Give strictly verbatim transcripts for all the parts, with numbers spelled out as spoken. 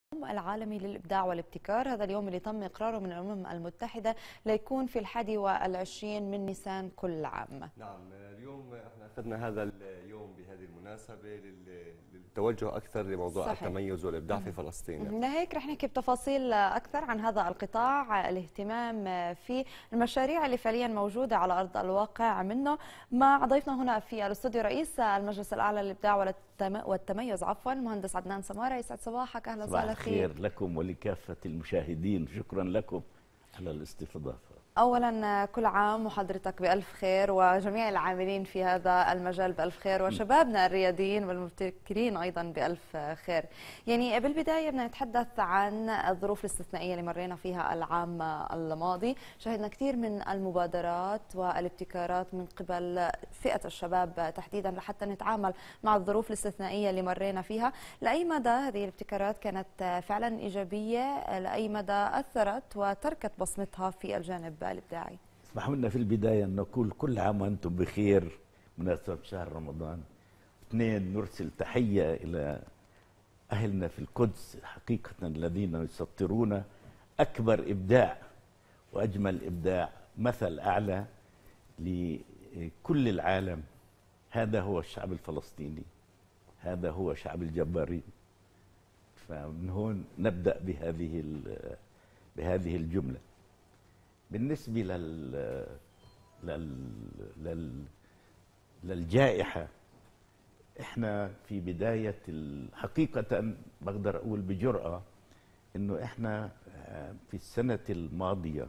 العالمي للإبداع والابتكار، هذا اليوم اللي تم إقراره من الأمم المتحدة ليكون في الحادي والعشرين من نيسان كل عام. نعم، اليوم احنا أخذنا هذا اليوم بهذه المناسبة للتوجه أكثر لموضوع صحيح. التميز والإبداع في فلسطين. لهيك رح نحكي بتفاصيل أكثر عن هذا القطاع، الاهتمام في المشاريع اللي فعليا موجودة على أرض الواقع منه، مع ضيفنا هنا في الاستوديو رئيس المجلس الأعلى للإبداع والتميز عفوا المهندس عدنان سمارة. يسعد صباحك، أهلا وسهلا فيك. خير لكم ولكافة المشاهدين، شكرا لكم على الاستضافة. أولا كل عام وحضرتك بألف خير، وجميع العاملين في هذا المجال بألف خير، وشبابنا الرياديين والمبتكرين أيضا بألف خير. يعني بالبداية بدنا نتحدث عن الظروف الاستثنائية اللي مرينا فيها العام الماضي. شهدنا كثير من المبادرات والابتكارات من قبل فئة الشباب تحديدا لحتى نتعامل مع الظروف الاستثنائية اللي مرينا فيها. لأي مدى هذه الابتكارات كانت فعلا إيجابية؟ لأي مدى أثرت وتركت بصمتها في الجانب الإبداعي؟ اسمحوا لنا في البداية أن نقول كل عام وأنتم بخير مناسبة شهر رمضان. اثنين، نرسل تحية إلى أهلنا في القدس حقيقة الذين يسطرون أكبر إبداع وأجمل إبداع، مثل أعلى لكل العالم. هذا هو الشعب الفلسطيني، هذا هو شعب الجبارين. فمن هون نبدأ بهذه بهذه الجملة. بالنسبة لل... لل... لل... للجائحة، احنا في بداية حقيقة بقدر أقول بجرأة إنه احنا في السنة الماضية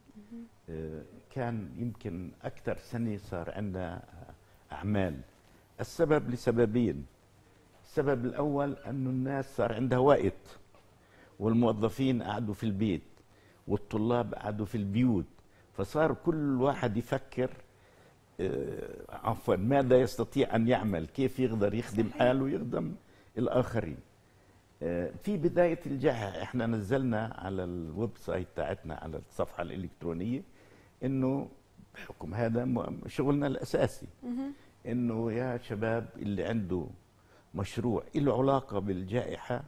كان يمكن أكثر سنة صار عندنا أعمال. السبب لسببين. السبب الأول أنه الناس صار عندها وقت، والموظفين قعدوا في البيت، والطلاب قعدوا في البيوت، فصار كل واحد يفكر آه عفوا ماذا يستطيع أن يعمل، كيف يقدر يخدم حاله ويخدم الآخرين. آه في بداية الجائحة احنا نزلنا على الويب سايت تاعتنا على الصفحة الإلكترونية إنه بحكم هذا شغلنا الأساسي إنه يا شباب اللي عنده مشروع له علاقة بالجائحة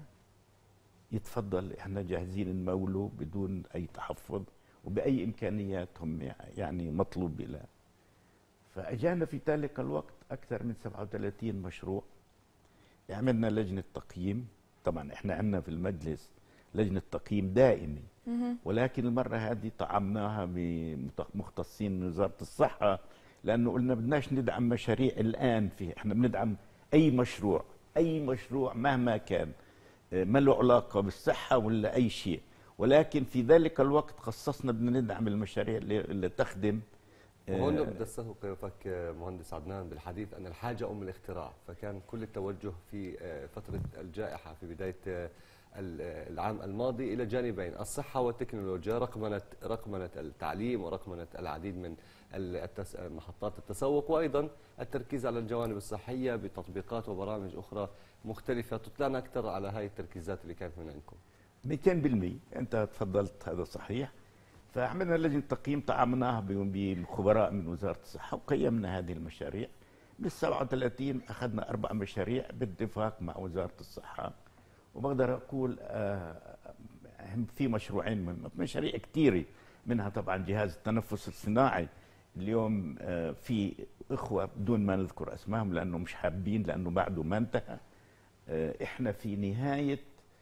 يتفضل، احنا جاهزين نموله بدون اي تحفظ وباي امكانيات هم يعني مطلوب لها. فاجانا في ذلك الوقت اكثر من سبعة وثلاثين مشروع. عملنا لجنه تقييم. طبعا احنا عندنا في المجلس لجنه تقييم دائمي، ولكن المره هذه طعمناها بمختصين من وزاره الصحه، لانه قلنا بدناش ندعم مشاريع الان فيه، احنا بندعم اي مشروع، اي مشروع مهما كان، ما له علاقة بالصحة ولا أي شيء، ولكن في ذلك الوقت خصصنا بدنا ندعم المشاريع اللي, اللي تخدم. وهون بدي استوقفك مهندس عدنان بالحديث أن الحاجة أم الاختراع، فكان كل التوجه في فترة الجائحة في بداية العام الماضي إلى جانبين: الصحة والتكنولوجيا، رقمنة رقمنة التعليم ورقمنة العديد من محطات التسوق، وأيضا التركيز على الجوانب الصحية بتطبيقات وبرامج أخرى مختلفة. تطلعنا أكثر على هاي التركيزات اللي كانت من عندكم. مئتين بالمئة أنت تفضلت، هذا صحيح. فعملنا لجنة تقييم طعمناها بخبراء من وزارة الصحة وقيمنا هذه المشاريع. بال سبعة وثلاثين أخذنا أربع مشاريع باتفاق مع وزارة الصحة، وبقدر أقول آه في مشروعين من مشاريع كثيرة، منها طبعا جهاز التنفس الصناعي. اليوم آه في إخوة بدون ما نذكر أسمائهم لأنه مش حابين، لأنه بعده ما انتهى. احنا في نهاية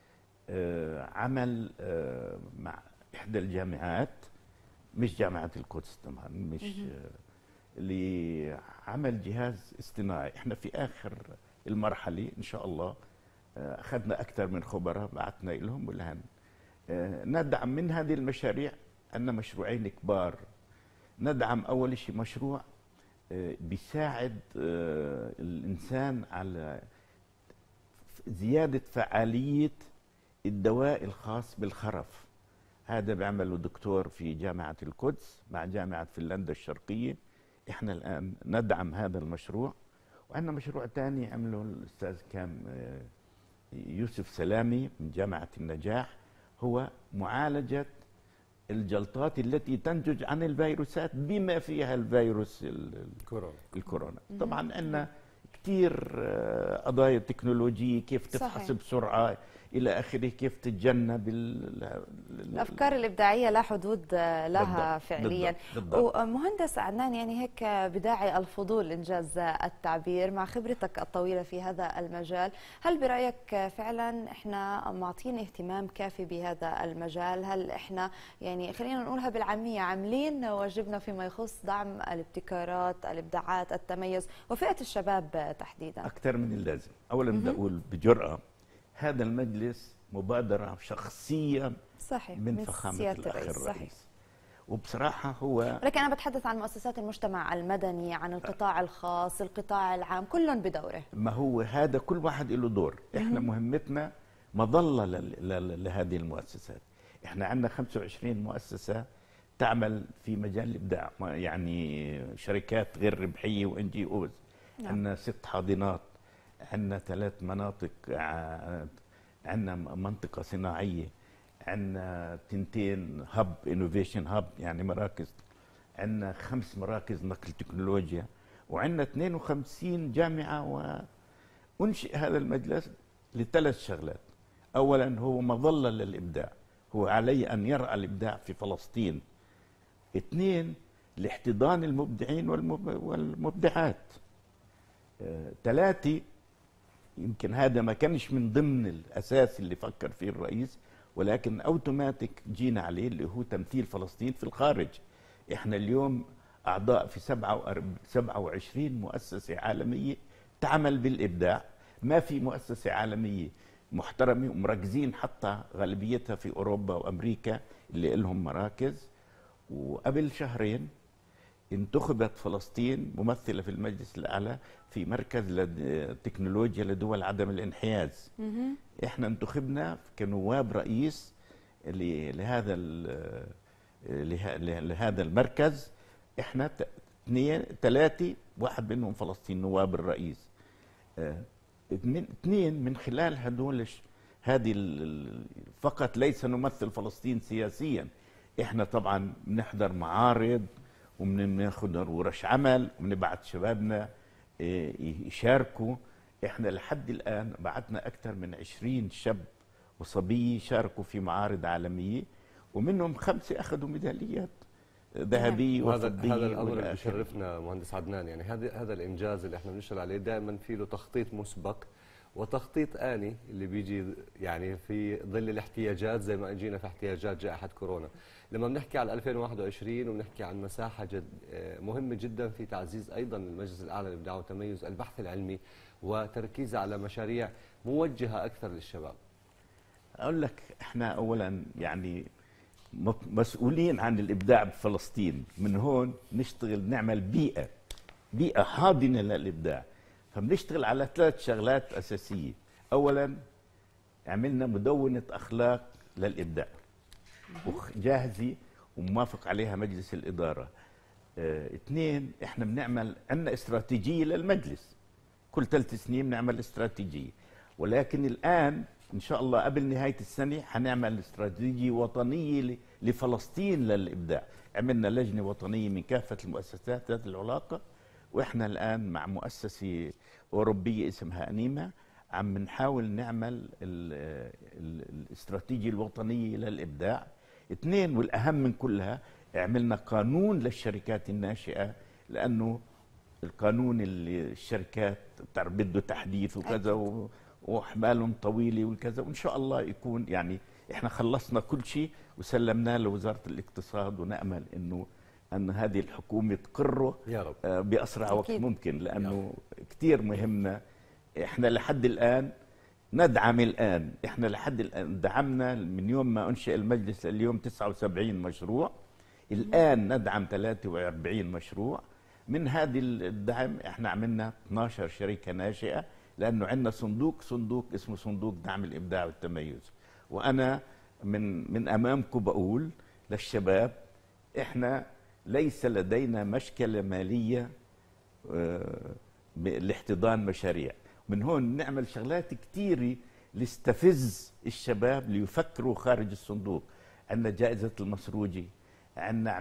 عمل مع احدى الجامعات، مش جامعة القدس طبعا، مش لعمل جهاز اصطناعي. احنا في اخر المرحلة ان شاء الله. اخذنا اكثر من خبراء بعثنا لهم، والان ندعم من هذه المشاريع. عندنا مشروعين كبار. ندعم اول شيء مشروع بيساعد الانسان على زيادة فعالية الدواء الخاص بالخرف. هذا بيعمله دكتور في جامعة القدس مع جامعة فنلندا الشرقية. احنا الآن ندعم هذا المشروع. وعندنا مشروع ثاني عمله الأستاذ كام يوسف سلامي من جامعة النجاح، هو معالجة الجلطات التي تنتج عن الفيروسات بما فيها الفيروس الكورونا. الكورونا. طبعا عندنا كثير قضايا تكنولوجية، كيف تفحص صحيح. بسرعة، الى اخره، كيف تتجنب الافكار الابداعيه لا حدود لها بالضبط. فعليا. بالضبط. ومهندس عدنان، يعني هيك بداعي الفضول انجاز التعبير، مع خبرتك الطويله في هذا المجال، هل برايك فعلا احنا معطين اهتمام كافي بهذا المجال؟ هل احنا يعني خلينا نقولها بالعاميه عاملين واجبنا فيما يخص دعم الابتكارات، الابداعات، التميز وفئه الشباب تحديدا؟ اكثر من اللازم. اولا بدي اقول بجرأة، هذا المجلس مبادرة شخصية صحيح من, من فخامة الأخ الرئيس. صحيح. وبصراحة هو، لكن أنا بتحدث عن مؤسسات المجتمع المدني، عن القطاع الخاص، القطاع العام، كل بدوره. ما هو هذا كل واحد له دور. احنا مهمتنا مظلة لهذه المؤسسات. احنا عندنا خمسة وعشرين مؤسسة تعمل في مجال الإبداع، يعني شركات غير ربحية وان جي اوز. عندنا ست حاضنات، عندنا ثلاث مناطق، عندنا منطقة صناعية، عندنا تنتين هب انوفيشن هب، يعني مراكز، عندنا خمس مراكز نقل تكنولوجيا، وعندنا اثنين وخمسين جامعة. وانشئ هذا المجلس لثلاث شغلات. اولا هو مظلة للإبداع، هو عليه ان يرعى الإبداع في فلسطين. اثنين، لاحتضان المبدعين والمبدعات. ثلاثة، آه، يمكن هذا ما كانش من ضمن الأساس اللي فكر فيه الرئيس، ولكن أوتوماتيك جينا عليه، اللي هو تمثيل فلسطين في الخارج. إحنا اليوم أعضاء في سبعة وعشرين مؤسسة عالمية تعمل بالإبداع. ما في مؤسسة عالمية محترمة ومركزين حتى غالبيتها في أوروبا وأمريكا اللي لهم مراكز. وقبل شهرين انتخبت فلسطين ممثلة في المجلس الأعلى في مركز التكنولوجيا لدول عدم الانحياز. احنا انتخبنا كنواب رئيس لهذا لهذا المركز. احنا اثنين ثلاثة، واحد منهم فلسطين نواب الرئيس. اثنين من خلال هدول هذه فقط ليس نمثل فلسطين سياسيا، احنا طبعا بنحضر معارض وبناخذ ورش عمل وبنبعث شبابنا يشاركوا. احنا لحد الان بعثنا اكثر من عشرين شاب وصبيه شاركوا في معارض عالميه، ومنهم خمسه اخذوا ميداليات ذهبيه وفضيه. هذا الامر اللي بيشرفنا مهندس عدنان، يعني هذا هذا الانجاز اللي احنا بنشتغل عليه دائما في له تخطيط مسبق وتخطيط آني اللي بيجي يعني في ظل الاحتياجات، زي ما اجينا في احتياجات جائحة كورونا. لما بنحكي على ألفين وواحد وعشرين وبنحكي عن مساحة جد مهمة جدا في تعزيز أيضا المجلس الأعلى للإبداع والتميز، البحث العلمي وتركيزه على مشاريع موجهة أكثر للشباب. أقول لك إحنا أولا يعني مسؤولين عن الإبداع بفلسطين. من هون نشتغل نعمل بيئة بيئة حاضنة للإبداع. فبنشتغل على ثلاث شغلات أساسية. أولا عملنا مدونة أخلاق للإبداع جاهزة وموافق عليها مجلس الإدارة. اه اثنين، احنا بنعمل عندنا استراتيجية للمجلس، كل ثلاث سنين بنعمل استراتيجية. ولكن الآن إن شاء الله قبل نهاية السنة حنعمل استراتيجية وطنية لفلسطين للإبداع. عملنا لجنة وطنية من كافة المؤسسات ذات العلاقة، وإحنا الآن مع مؤسسة أوروبية اسمها أنيما عم نحاول نعمل الاستراتيجية الوطنية للإبداع. اثنين، والأهم من كلها، عملنا قانون للشركات الناشئة، لأنه القانون اللي الشركات بتعرف بده تحديث وكذا وأحمالهم طويلة وكذا، وإن شاء الله يكون يعني إحنا خلصنا كل شيء وسلمناه لوزارة الاقتصاد، ونأمل إنه أن هذه الحكومة تقره يا رب بأسرع وقت ممكن، لأنه كتير مهمنا. إحنا لحد الآن ندعم الآن إحنا لحد الآن دعمنا من يوم ما أنشئ المجلس اليوم تسعة وسبعين مشروع، الآن ندعم ثلاثة وأربعين مشروع. من هذه الدعم إحنا عملنا اثناشر شركة ناشئة، لأنه عندنا صندوق صندوق اسمه صندوق دعم الإبداع والتميز. وأنا من من أمامكم بقول للشباب، إحنا ليس لدينا مشكلة مالية لاحتضان مشاريع. من هون نعمل شغلات كتيرة لاستفز الشباب ليفكروا خارج الصندوق. عندنا جائزة المسروجي، عندنا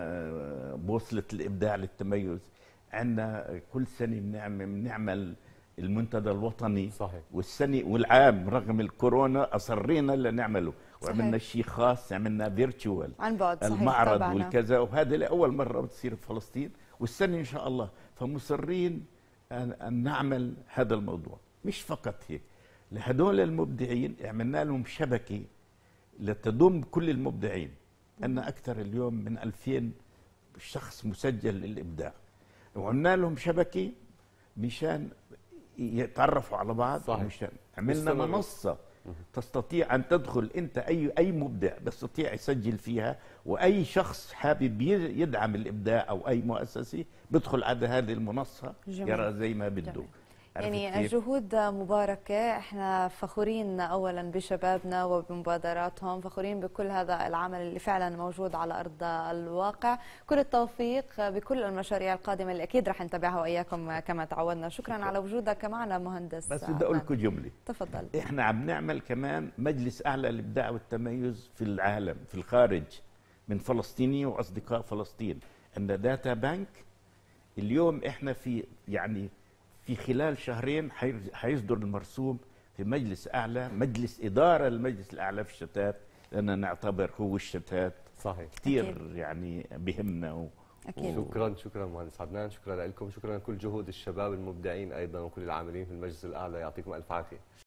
عملنا بوصلة الإبداع للتميز، عندنا كل سنة بنعمل, بنعمل المنتدى الوطني صحيح. والسنة والعام رغم الكورونا أصرينا لنعمله، وعملنا شيء خاص، عملنا فيرتشوال عن بعد، صحيح، المعرض تابعنا. والكذا، وهذا لأول مرة بتصير في فلسطين، والسنة إن شاء الله. فمصرين أن, أن نعمل هذا الموضوع. مش فقط هيك، لهدول المبدعين عملنا لهم شبكة لتضم كل المبدعين. أن أكثر اليوم من ألفين شخص مسجل للإبداع، وعملنا لهم شبكة مشان يتعرفوا على بعض. صحيح. مشان عملنا منصة تستطيع أن تدخل أنت أي أي مبدع بيستطيع يسجل فيها، وأي شخص حابب يدعم الإبداع أو أي مؤسسة بدخل على هذه المنصة جميل. يرى زي ما بده. يعني الجهود مباركة، احنا فخورين اولا بشبابنا وبمبادراتهم، فخورين بكل هذا العمل اللي فعلا موجود على ارض الواقع. كل التوفيق بكل المشاريع القادمة اللي اكيد رح نتابعها واياكم كما تعودنا. شكرا على وجودك معنا مهندس. بس بدي اقول لكم جملة، تفضل. احنا عم نعمل كمان مجلس اعلى للابداع والتميز في العالم، في الخارج، من فلسطيني واصدقاء فلسطين. عندنا داتا بانك. اليوم احنا في يعني في خلال شهرين حيصدر المرسوم في مجلس أعلى، مجلس إدارة المجلس الأعلى في الشتات، لأننا نعتبر هو الشتات صحيح كثير يعني بهمنا. و... أكيد. شكرا شكرا مهندس عدنان، شكرا لكم، شكرا لكل جهود الشباب المبدعين أيضا وكل العاملين في المجلس الأعلى، يعطيكم ألف عافية.